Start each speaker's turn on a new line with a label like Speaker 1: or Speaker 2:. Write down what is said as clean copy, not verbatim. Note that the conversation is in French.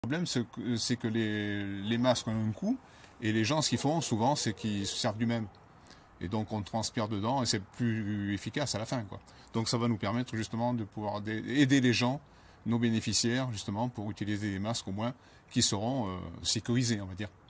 Speaker 1: Le problème, c'est que les masques ont un coût, et les gens, ce qu'ils font souvent, c'est qu'ils se servent du même. Et donc on transpire dedans, et c'est plus efficace à la fin, quoi. Donc ça va nous permettre justement de pouvoir aider les gens, nos bénéficiaires, justement, pour utiliser des masques au moins qui seront sécurisés, on va dire.